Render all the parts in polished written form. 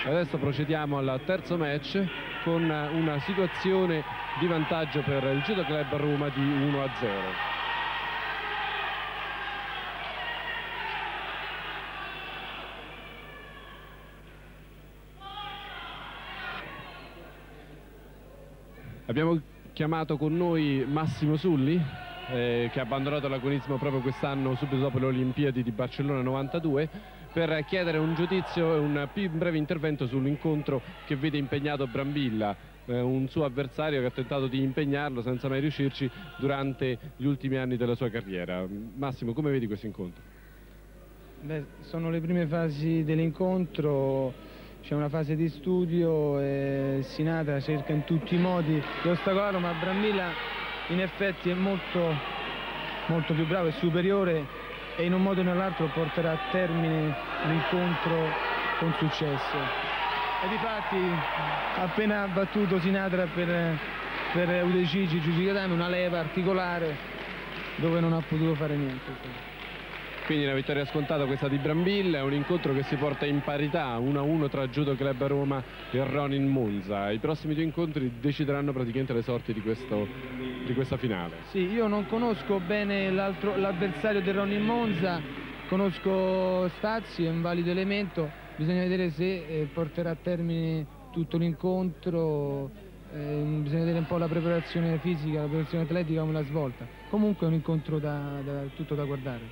Adesso procediamo al terzo match con una situazione di vantaggio per il Judo Club Roma di 1-0. Abbiamo chiamato con noi Massimo Sulli, che ha abbandonato l'agonismo proprio quest'anno, subito dopo le Olimpiadi di Barcellona 92, per chiedere un giudizio e un più breve intervento sull'incontro che vede impegnato Brambilla, un suo avversario che ha tentato di impegnarlo senza mai riuscirci durante gli ultimi anni della sua carriera. Massimo, come vedi questo incontro? Beh, sono le prime fasi dell'incontro. C'è una fase di studio e Sinatra cerca in tutti i modi di ostacolarlo, ma Brambilla in effetti è molto più bravo e superiore, e in un modo o nell'altro porterà a termine l'incontro con successo. E difatti ha appena battuto Sinatra per Udecigi Giugigatame, una leva articolare dove non ha potuto fare niente. Quindi una vittoria scontata questa di Brambilla, è un incontro che si porta in parità 1-1 tra Judo Club Roma e Ronin Monza. I prossimi due incontri decideranno praticamente le sorti di questa finale. Sì, io non conosco bene l'avversario del Ronin Monza, conosco Stazzi, è un valido elemento, bisogna vedere se porterà a termine tutto l'incontro, bisogna vedere un po' la preparazione fisica, la preparazione atletica come la svolta. Comunque è un incontro tutto da guardare.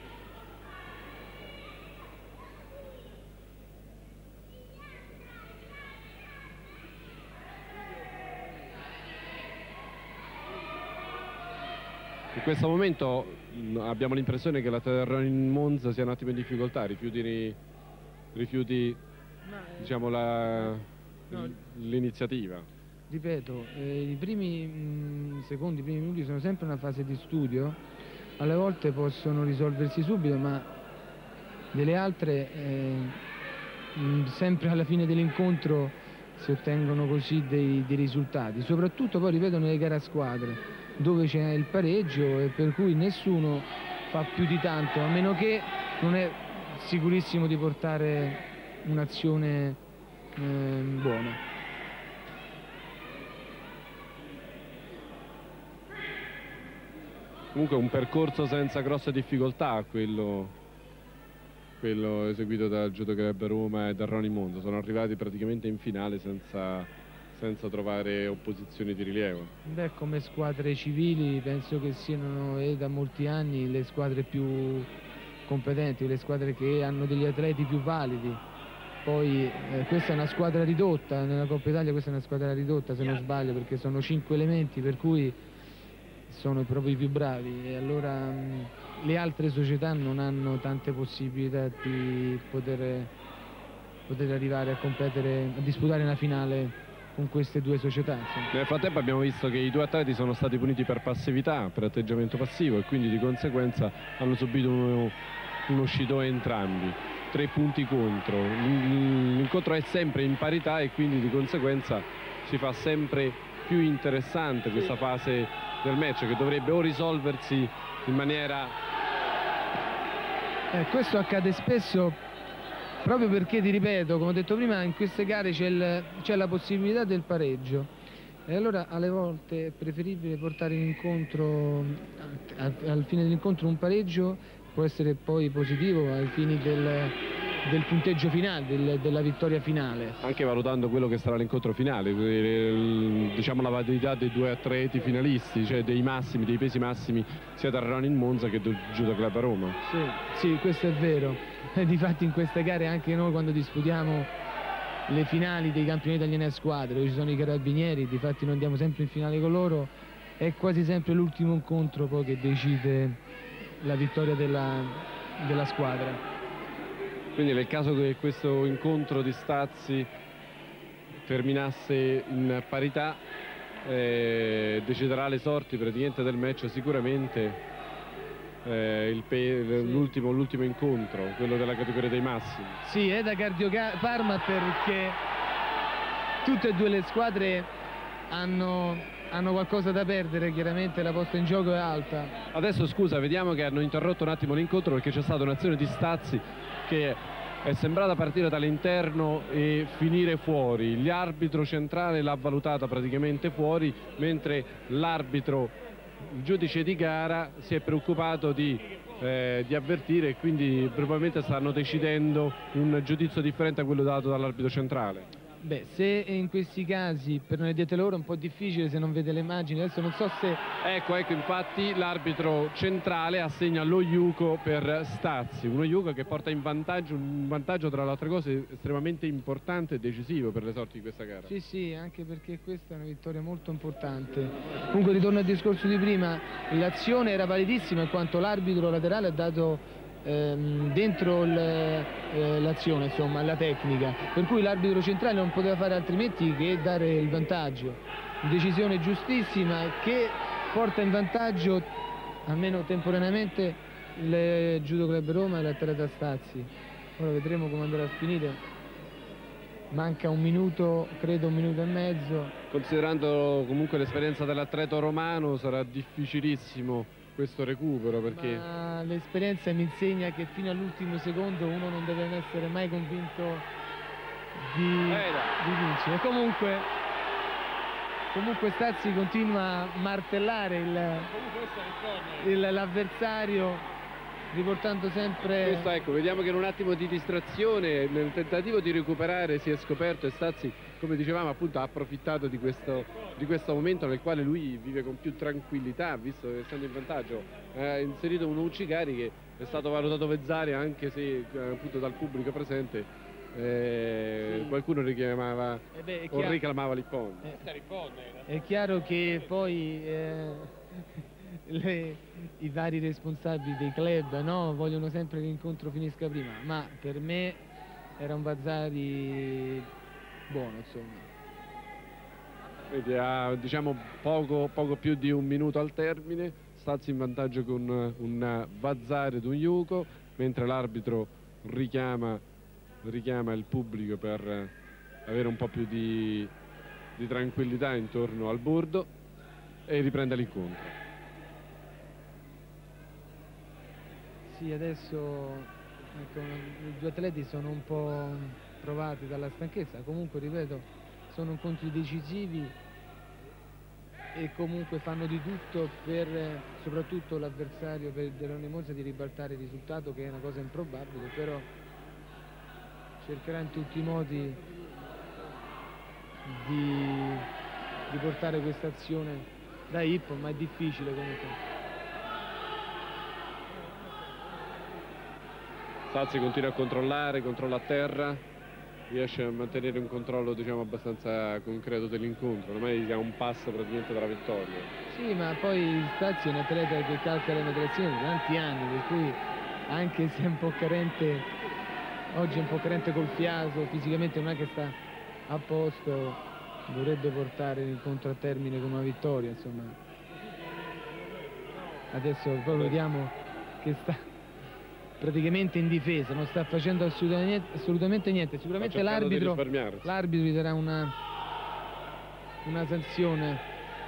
In questo momento abbiamo l'impressione che la Ronin Monza sia un attimo in difficoltà, rifiuti diciamo l'iniziativa. Ripeto, i primi secondi, i primi minuti sono sempre una fase di studio, alle volte possono risolversi subito, ma delle altre sempre alla fine dell'incontro si ottengono così dei risultati, soprattutto poi ripeto nelle gare a squadre, dove c'è il pareggio e per cui nessuno fa più di tanto, a meno che non è sicurissimo di portare un'azione buona. Comunque un percorso senza grosse difficoltà quello eseguito dal Judo Club Roma e dal Ronin Monza. Sono arrivati praticamente in finale senza trovare opposizioni di rilievo. Beh, come squadre civili penso che siano da molti anni le squadre più competenti, le squadre che hanno degli atleti più validi. Poi questa è una squadra ridotta, nella Coppa Italia questa è una squadra ridotta se non sbaglio, perché sono 5 elementi, per cui sono proprio i più bravi, e allora le altre società non hanno tante possibilità di poter arrivare a competere, a disputare una finale con queste due società. Nel frattempo abbiamo visto che i due atleti sono stati puniti per passività, per atteggiamento passivo, e quindi di conseguenza hanno subito uno uscito entrambi. 3 punti contro. L'incontro è sempre in parità e quindi di conseguenza si fa sempre più interessante questa fase del match, che dovrebbe o risolversi in maniera... questo accade spesso proprio perché, ti ripeto, come ho detto prima, in queste gare c'è la possibilità del pareggio, e allora alle volte è preferibile portare in incontro, al fine dell'incontro, un pareggio può essere poi positivo ai fini del punteggio finale, della vittoria finale. Anche valutando quello che sarà l'incontro finale, diciamo la validità dei due atleti finalisti, cioè dei pesi massimi sia da Ronin Monza che del Judo Club Roma. Sì, questo è vero. Difatti in queste gare anche noi, quando disputiamo le finali dei campionati italiani a squadre, dove ci sono i carabinieri, difatti noi andiamo sempre in finale con loro, è quasi sempre l'ultimo incontro poi che decide la vittoria della squadra. Quindi nel caso che questo incontro di Stazzi terminasse in parità, deciderà le sorti praticamente del match sicuramente l'ultimo incontro, quello della categoria dei massimi. Sì, è da Cardio-Parma, perché tutte e due le squadre hanno qualcosa da perdere, chiaramente la posta in gioco è alta. Adesso scusa, vediamo che hanno interrotto un attimo l'incontro perché c'è stata un'azione di Stazzi che è sembrata partire dall'interno e finire fuori. L'arbitro centrale l'ha valutata praticamente fuori, mentre l'arbitro, il giudice di gara, si è preoccupato di avvertire, e quindi probabilmente stanno decidendo un giudizio differente a quello dato dall'arbitro centrale. Beh, se in questi casi per noi addetti ai lavori è un po' difficile se non vede le immagini, adesso non so se... Ecco, infatti l'arbitro centrale assegna lo Iuco per Stazzi, uno Iuco che porta in vantaggio, un vantaggio tra le altre cose estremamente importante e decisivo per le sorti di questa gara. Sì, sì, anche perché questa è una vittoria molto importante. Comunque ritorno al discorso di prima, l'azione era validissima in quanto l'arbitro laterale ha dato dentro l'azione, insomma, la tecnica, per cui l'arbitro centrale non poteva fare altrimenti che dare il vantaggio. Decisione giustissima che porta in vantaggio, almeno temporaneamente, il Judo Club Roma e l'atleta Stazzi. Ora vedremo come andrà a finire. Manca un minuto, credo un minuto e mezzo. Considerando comunque l'esperienza dell'atleta romano, sarà difficilissimo questo recupero, perché l'esperienza mi insegna che fino all'ultimo secondo uno non deve essere mai convinto di vincere. Comunque Stazzi continua a martellare l'avversario, riportando sempre... Questo, ecco, vediamo che in un attimo di distrazione, nel tentativo di recuperare, si è scoperto, e Stazzi, come dicevamo, appunto ha approfittato di questo momento nel quale lui vive con più tranquillità, visto che essendo in vantaggio ha inserito un Ucigari che è stato valutato Vezzari, anche se appunto dal pubblico presente sì, qualcuno richiamava o reclamava Lippon. È chiaro che poi i vari responsabili dei club, no, vogliono sempre che l'incontro finisca prima, ma per me era un Vezzari buono, insomma. Vedi, ha, diciamo, poco più di un minuto al termine, Stazzi in vantaggio con un Vezzari ed un Iuco, mentre l'arbitro richiama il pubblico per avere un po' più di tranquillità intorno al bordo, e riprende l'incontro. Sì, adesso ecco, i due atleti sono un po' provati dalla stanchezza, comunque ripeto, sono incontri decisivi e comunque fanno di tutto per, soprattutto l'avversario dell'Onimosa, di ribaltare il risultato, che è una cosa improbabile, però cercherà in tutti i modi di portare questa azione da Hippo, ma è difficile comunque. Stazzi continua a controlla a terra, riesce a mantenere un controllo, diciamo, abbastanza concreto dell'incontro, ormai è a un passo praticamente dalla vittoria. Sì, ma poi Stazzi è un atleta che calca le metrazioni da tanti anni, per cui anche se è un po' carente, oggi è un po' carente col fiato, fisicamente non è che sta a posto, dovrebbe portare l'incontro a termine con una vittoria, insomma. Adesso poi vediamo che sta praticamente in difesa, non sta facendo assolutamente niente. Sicuramente l'arbitro gli darà una sanzione.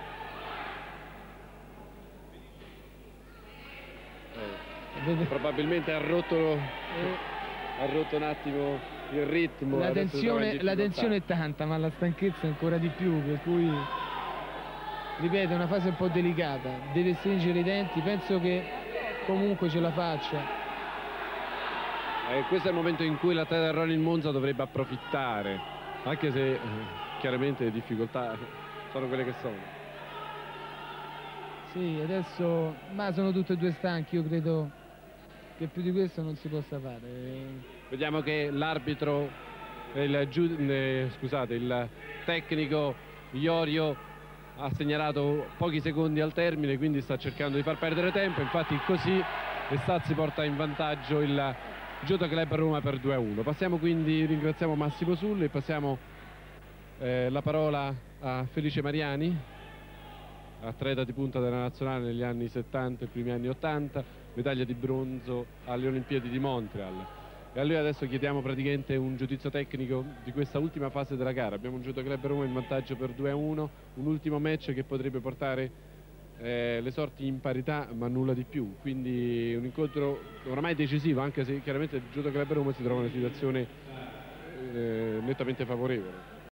Probabilmente ha rotto un attimo il ritmo. La tensione è tanta, ma la stanchezza ancora di più, per cui ripeto, è una fase un po' delicata, deve stringere i denti, penso che comunque ce la faccia. Questo è il momento in cui l'atleta Ronin Monza dovrebbe approfittare, anche se chiaramente le difficoltà sono quelle che sono. Sì, adesso, ma sono tutti e due stanchi, io credo che più di questo non si possa fare. Vediamo che l'arbitro, il tecnico Iorio ha segnalato pochi secondi al termine, quindi sta cercando di far perdere tempo, infatti così Stazzi porta in vantaggio il Judo Club Roma per 2-1. Passiamo quindi, ringraziamo Massimo Sulli e passiamo la parola a Felice Mariani, atleta di punta della nazionale negli anni 70 e primi anni 80, medaglia di bronzo alle Olimpiadi di Montreal. E a lui adesso chiediamo praticamente un giudizio tecnico di questa ultima fase della gara. Abbiamo un Judo Club Roma in vantaggio per 2-1, un ultimo match che potrebbe portare le sorti in parità ma nulla di più, quindi un incontro oramai decisivo, anche se chiaramente il Judo Club Roma si trova in una situazione nettamente favorevole.